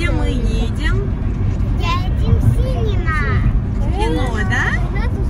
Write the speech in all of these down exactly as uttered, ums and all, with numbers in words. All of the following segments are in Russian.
Где мы едем? Едем в синема. В кино, да?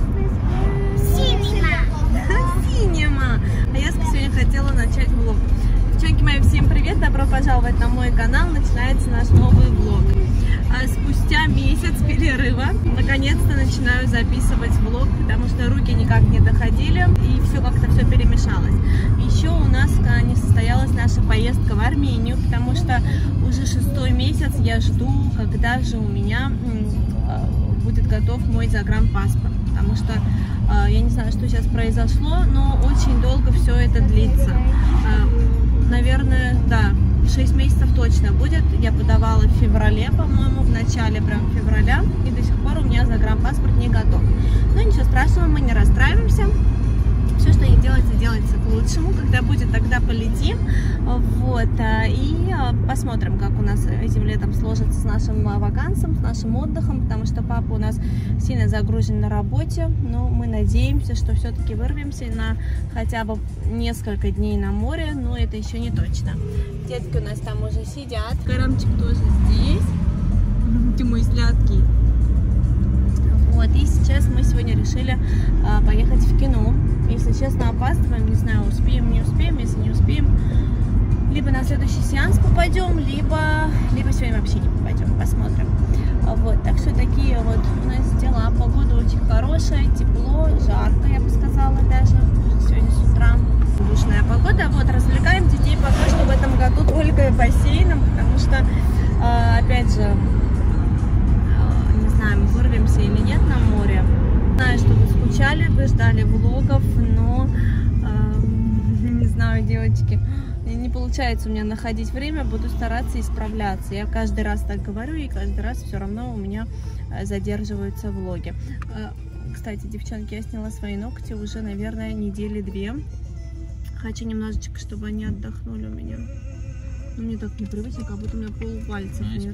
Синема. Синема. А я сегодня хотела начать влог. Девчонки мои, всем привет! Добро пожаловать на мой канал. Начинается наш новый влог. Спустя месяц перерыва наконец-то начинаю записывать влог, потому что руки никак не доходили и все как-то все перемешалось. Еще у нас не состоялась наша поездка в Армению, потому что уже шестой месяц я жду, когда же у меня будет готов мой загранпаспорт, потому что я не знаю, что сейчас произошло, но очень долго все это длится. Наверное, да, шесть месяцев точно будет. Я подавала в феврале, по-моему, в начале прям февраля, и до сих пор у меня загранпаспорт не готов. Но ничего страшного, мы не расстраиваемся. Все, что не делается, делается к лучшему. Когда будет, тогда полетим. Вот. И посмотрим, как у нас этим летом сложится с нашим вакансом, с нашим отдыхом, потому что папа у нас сильно загружен на работе. Но мы надеемся, что все-таки вырвемся на хотя бы несколько дней на море, но это еще не точно. Детки у нас там уже сидят. Карамчик тоже здесь. Ты мой сладкий. Вот, и сейчас мы сегодня решили а, поехать в кино. Если честно, опаздываем, не знаю, успеем, не успеем. Если не успеем, либо на следующий сеанс попадем, либо, либо сегодня вообще не попадем. Посмотрим. Вот, так что такие вот у нас дела. Погода очень хорошая, тепло, жарко, я бы сказала даже. Сегодня с утра душная погода. Вот, развлекаем детей пока что в этом году только бассейном, потому что, а, опять же, не знаю, вырвемся или нет на море. Знаю, что вы скучали, вы ждали влогов, но э, не знаю, девочки, не получается у меня находить время, буду стараться исправляться. Я каждый раз так говорю, и каждый раз все равно у меня задерживаются влоги. Э, кстати, девчонки, я сняла свои ногти уже, наверное, недели две. Хочу немножечко, чтобы они отдохнули у меня. Ну, мне так непривычно, как будто у меня полупальцев нет.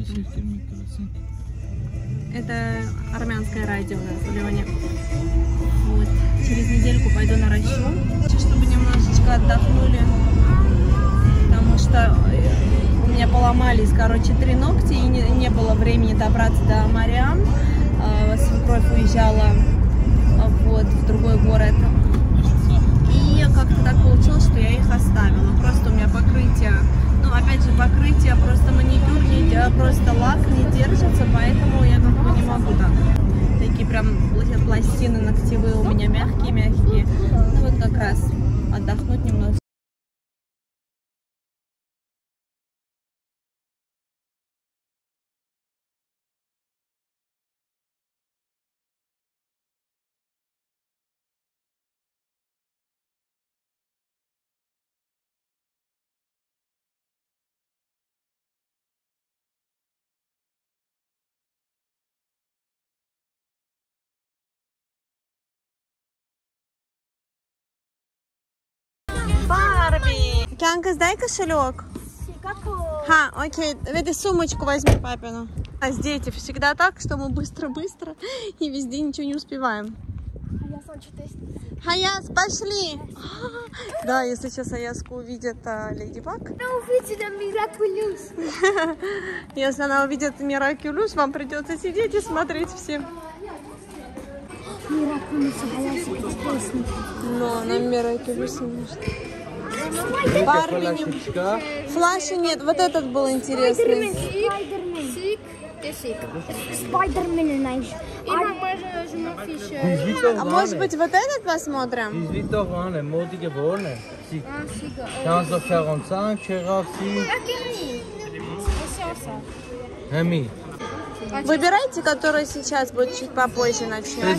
Это армянское радио у нас в Леоне. Вот. Через недельку пойду наращу, чтобы немножечко отдохнули. Потому что у меня поломались, короче, три ногтя, и не, не было времени добраться до Мариам. Свекровь уезжала вот, в другой город. И как-то так получилось, что я их оставила. Просто у меня покрытие, ну, опять же, покрытие, просто маникюр, не, просто лак не держится, поэтому я как бы не могу так. Такие прям пластины ногтевые у меня мягкие-мягкие. Ну, вот как раз отдохнуть немного. Барби! Кянка, сдай кошелек. Ха, окей, этой сумочку возьми папину. А с дети всегда так, что мы быстро-быстро и везде ничего не успеваем. Хаяс, пошли! Да, если сейчас Аяску увидит а, Леди Баг. Она увидит Миракулюс. Если она увидит Миракулюс, вам придется сидеть и смотреть все. Миракулюс, Аяс, интересно. Но она Миракулюс не может. Барби не... Флаша нет, вот этот был интересный. Спайдермен. А может быть вот этот посмотрим? Выбирайте, который сейчас будет чуть попозже начнем.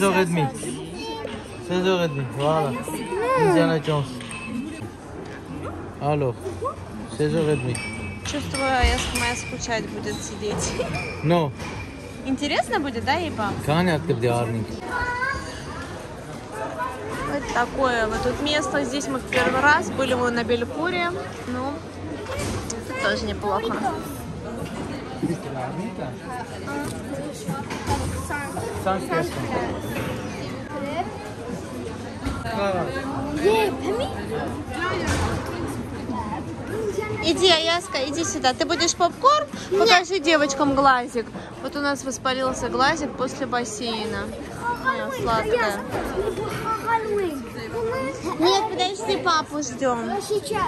Alors, шесть тридцать. Чувствую, Аяска моя скучать будет сидеть. No. Интересно будет, да, Ипа? Конечно, диарник. Вот такое вот тут место. Здесь мы в первый раз были мы на Белькуре. Ну, тут тоже неплохо. Иди, Аяска, иди сюда. Ты будешь попкорн? Покажи девочкам глазик. Вот у нас воспалился глазик после бассейна. Ой, сладкая. Нет, подожди, папу ждем. Сейчас.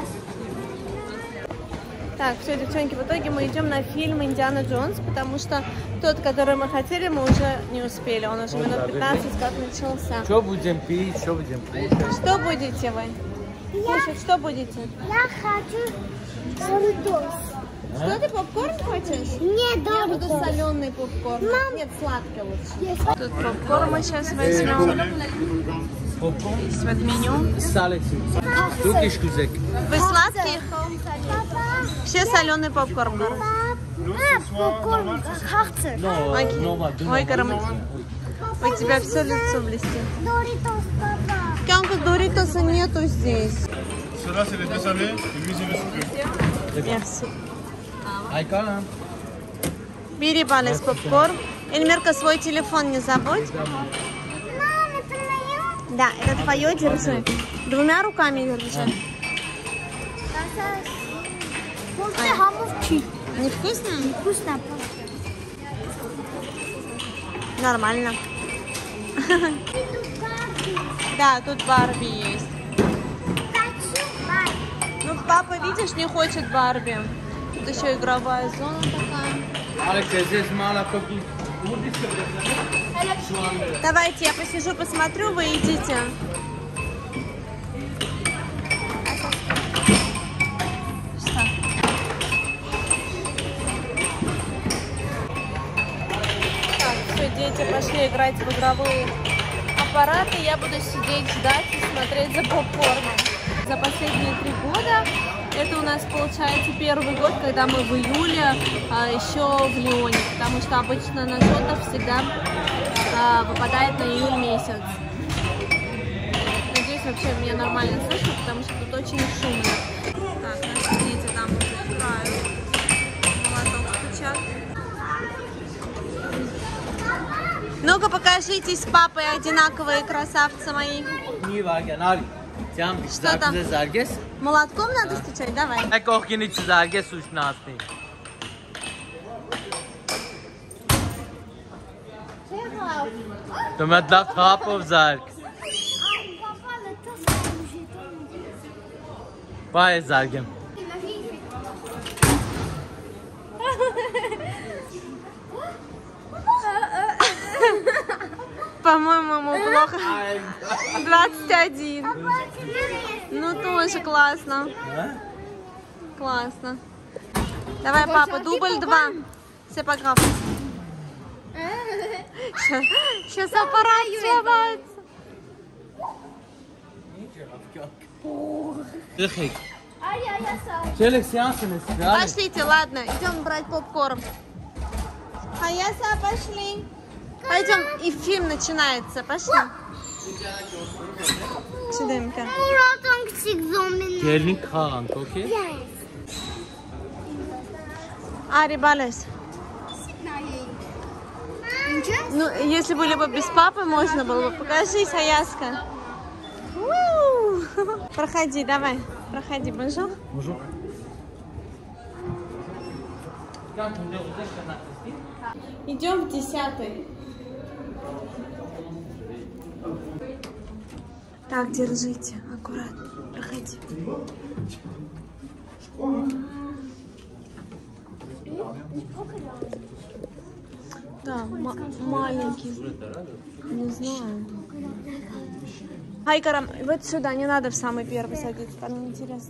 Так, все, девчонки, в итоге мы идем на фильм «Индиана Джонс», потому что тот, который мы хотели, мы уже не успели. Он уже минут пятнадцать как начался. Что будем пить, что будем кушать? Что будете вы? Кушать, что будете? Я хочу Доритос. Что, ты попкорн хочешь? Нет, Я буду Доритос. соленый попкорн. Мам. Нет, сладкий лучше. Есть. Тут попкорн мы сейчас возьмем. Попкорн? Есть вот меню. Салат. Turkish güzel. Вы сладкие? Папа. Все соленый попкорн. Папа. А, попкорн. Хахцер. No, Окей. normal. Ой, Карам, у тебя все лицо блестит. Доритос, папа. Кянка, Доритоса нету здесь. Cela, c'est les deux salés, et lui, c'est le sucré. Merci. Aykan. Бери, Балес, попкорн. Эльмирка, свой телефон не забудь. Мам, это мое? Да, это твое, держи. Двумя руками держи. После хамовчи. Невкусно? Вкусно. Нормально. Да, тут Барби есть. Ну, папа, видишь, не хочет Барби. Тут еще игровая зона такая. Alex, здесь мало коки. Давайте, я посижу, посмотрю, вы идите. Что? Так, все, дети пошли играть в игровые аппараты. Я буду сидеть, ждать и смотреть за попкорном. За последние три года это у нас получается первый год, когда мы в июле а, еще в Лионе, потому что обычно на шотах всегда а, выпадает на июль месяц. Надеюсь, вообще меня нормально слышно, потому что тут очень шумно. Так, наши дети там уже играют. Молоток стучат. Ну-ка, покажитесь с папой одинаковые красавцы мои. Nie var gel Ali. Sen Что там? bize zerges. Молотком надо стучать? Давай. Ek okyin içi zerges suçnasti. To med lagt hapov zerg. Папа, это служит. Vay zergim. По-моему, ему плохо. двадцать один. Ну, тоже классно. Классно. Давай, папа, дубль два. Все, пока. Сейчас аппарат сломается. Rıkhik. Çelik seansınız. Пошлите, ладно, идем брать попкорн. Аяса, пошли. Пойдем, и фильм начинается. Пошли. Сюда, Мика. Gelin Kaan, okey? Ари, Балес. Ну, если были бы без папы, можно было бы. Покажись, Аяска. У-у-у. Проходи, давай. Проходи, бонжур. Bonjour. Идем в десятый. Так, держите. Аккуратно. Проходи. Да, маленький. Не знаю. Хайкарам, вот сюда, не надо в самый первый садиться, там неинтересно.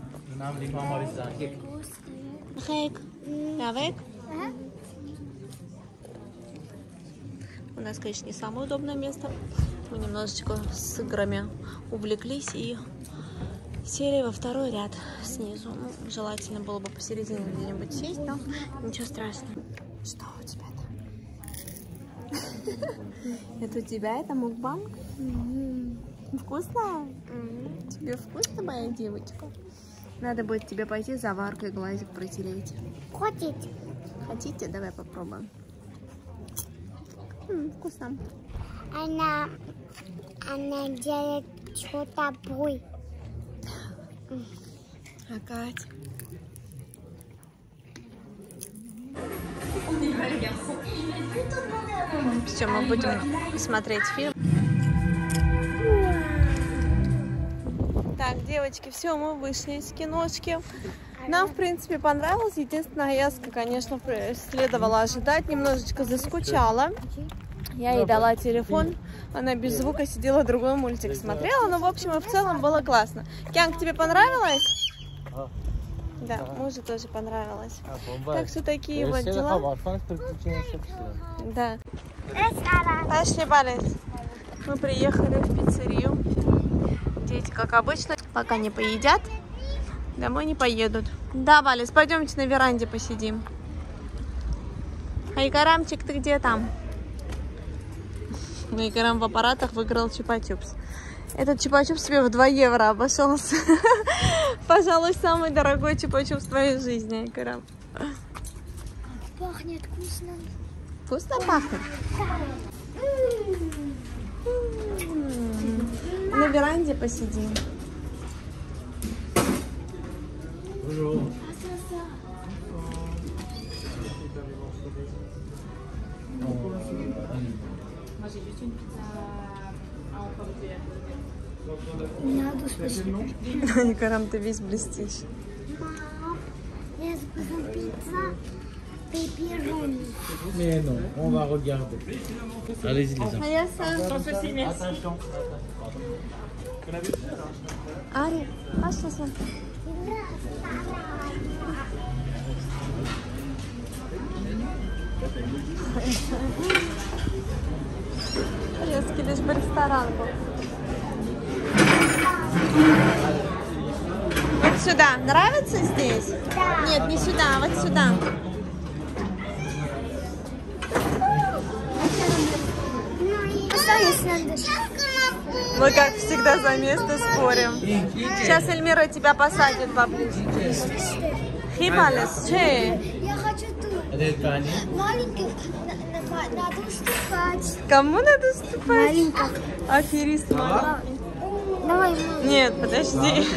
Хайк, давай. У нас, конечно, не самое удобное место. Мы немножечко с играми увлеклись и сели во второй ряд снизу. Ну, желательно было бы посередине где-нибудь сесть, но ничего страшного. Что у тебя там? Это у тебя? Это мукбанг? Вкусно? Тебе вкусно, моя девочка? Надо будет тебе пойти заваркой глазик протереть. Хотите? Хотите? Давай попробуем. М, вкусно. Она, она делает что-то бой. А Катя? Все, мы будем смотреть фильм. Так, девочки, все, мы вышли из киношки. Нам, в принципе, понравилось. Единственное, Аяска, конечно, следовало ожидать. Немножечко заскучала. Я ей дала телефон. Она без звука сидела, другой мультик смотрела. Но, в общем, и в целом было классно. Кянг, тебе понравилось? Да, мужу тоже понравилось. Так что такие вот дела. Да. Пошли, Балес. Мы приехали в пиццерию. Дети, как обычно, пока не поедят, домой не поедут. Да, Валис, пойдемте на веранде посидим. Айкарамчик, ты где там? Айкарам в аппаратах выиграл чупа-чупс. Этот чупа-чупс тебе в два евро обошелся. Пожалуй, самый дорогой чупа-чупс в твоей жизни, Айкарам. Пахнет вкусно. Вкусно пахнет? На веранде посидим. Надо спасибо. Айкарам, ты весь блестишь. Я заказал пицца. Пепперони. Mais non, on va regarder. Allez-y les enfants. Attention. Ари, пошла сон. Резкий лишь бы ресторан был. Вот сюда. Нравится здесь? Да. Нет, не сюда, а вот сюда. Мы, как всегда, за место спорим. Сейчас Эльмира тебя посадит поближе. Хибалес, че? Я хочу тут. Маленьких надо уступать. Кому надо уступать? Маленьких. Аферист маленький. Давай. Нет, подожди.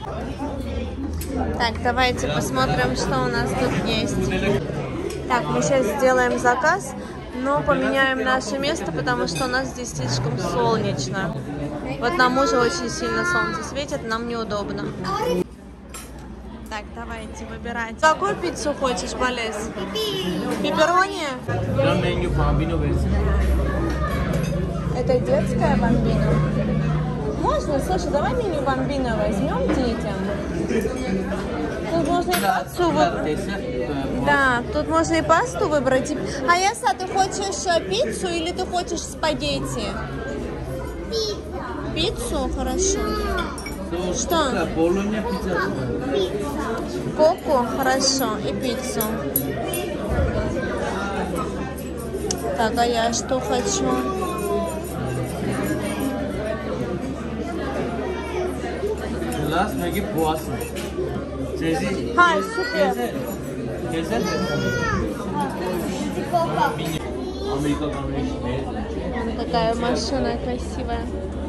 Так, давайте посмотрим, что у нас тут есть. Так, мы сейчас сделаем заказ, но поменяем наше место, потому что у нас здесь слишком солнечно. Вот нам уже очень сильно солнце светит, нам неудобно. Так, давайте выбирать. Какую пиццу хочешь, Балес? Пепперони? Это детская бомбина? Можно? Слушай, давай меню бомбина возьмем детям. Тут можно и пасту выбрать. Да, тут можно и пасту выбрать. Аяса, ты хочешь пиццу или ты хочешь спагетти? Пиццу? Хорошо. Что? Коку? Хорошо. И пиццу. Так, а я что хочу? Ай, супер. Такая машина красивая.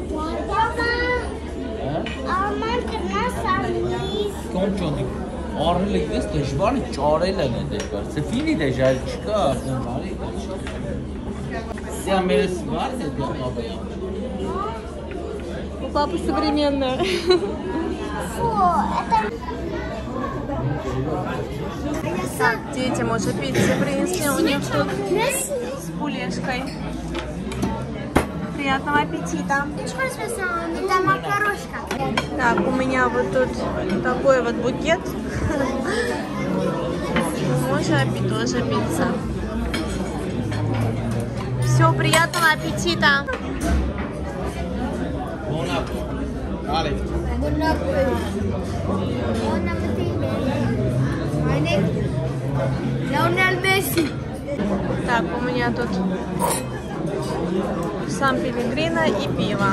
У папы современная. Так, детям уже пиццу принесли, у них тут с пулешкой. Приятного аппетита. Это макарошка. Так, у меня вот тут такой вот букет. Может, тоже пицца. Все, приятного аппетита. Так, у меня тут Сан Пелегрино и пиво.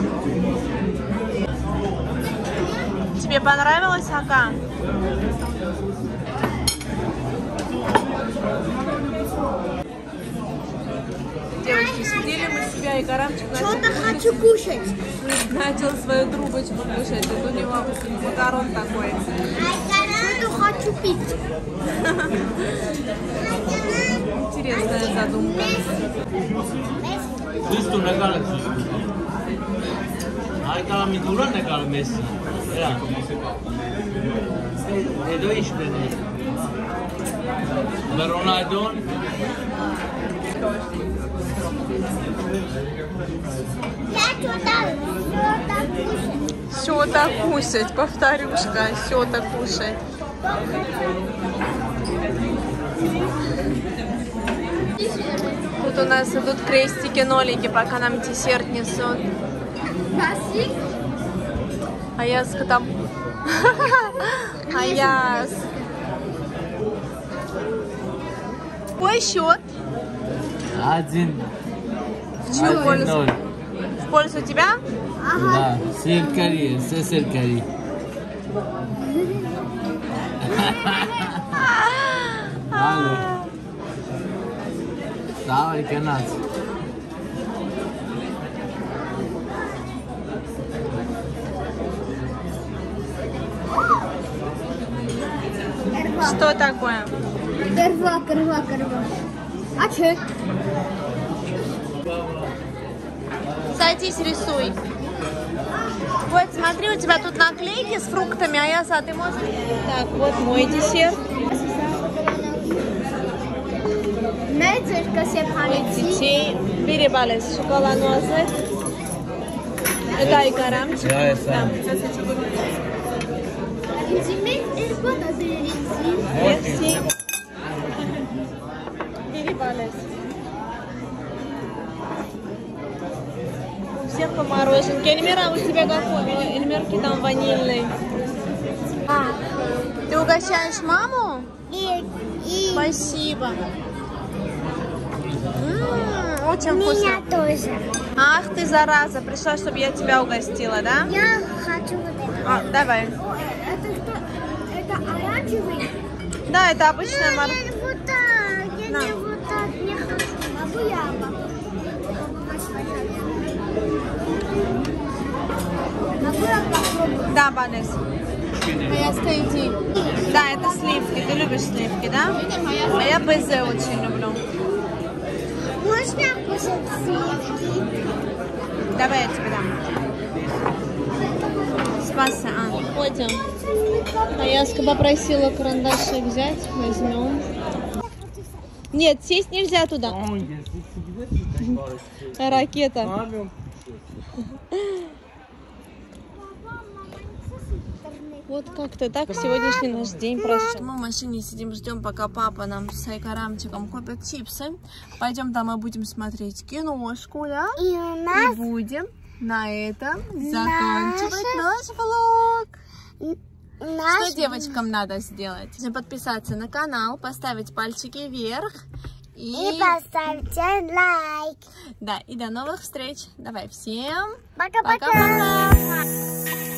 Тебе понравилось, Ака? Девочки, сидели мы себя, и Гарамчик начал, Что-то хочу кушать. начал свою трубочку кушать. Это у него макарон такой. Что-то хочу пить. интересная задумка. Listo una cara aquí. Hai cara mi dura una cara Messi. Era. E doi iş beni. Ve Ronaldo. Что-то кушать, повторюшка, что-то кушать. Тут у нас идут крестики-нолики, пока нам десерт несут. Аяска там. Аяс. Какой счет? Один. В чью пользу? В пользу тебя? Да, сыркари, все сыркари. Алло. Давай, канат. Что такое? Рва, рва, рва. А че? Садись, рисуй. Вот, смотри, у тебя тут наклейки с фруктами, а я, а ты можешь... Так, вот мой десерт. Детей. Бери, Балес, шоколадное. Это и карамчик. Да, я сам. Мерси. Бери, Балес. У всех по мороженке. Эльмира, у тебя какой? Эльмирки там ванильный. А, ты угощаешь маму? И, и Спасибо. М-м, очень меня вкусно. тоже. Ах ты, зараза, пришла, чтобы я тебя угостила, да? Я хочу вот это. А, давай. Это что? Это оранжевый? Да, это обычная мор... Я не вот так. Я На. не вот так не хочу. Могу я? Могу я попробовать? Да, Банес. Моя иди. Да, это сливки. Ты любишь сливки, да? А я безе очень люблю. Можно кушать сливки? Давай я тебе дам. Спасибо. А, ходим. А Яска попросила карандашик взять. Возьмем. Нет, сесть нельзя туда. Ракета. Вот как-то так сегодняшний наш день прошел. Мы в машине сидим, ждем, пока папа нам с Айкарамчиком купит чипсы. Пойдем там и будем смотреть киношку, да? И у нас... И будем на этом заканчивать наш влог. Наш... Что девочкам надо сделать? Подписаться на канал, поставить пальчики вверх. И... И поставьте лайк. Да, и до новых встреч. Давай всем Пока-пока. пока-пока.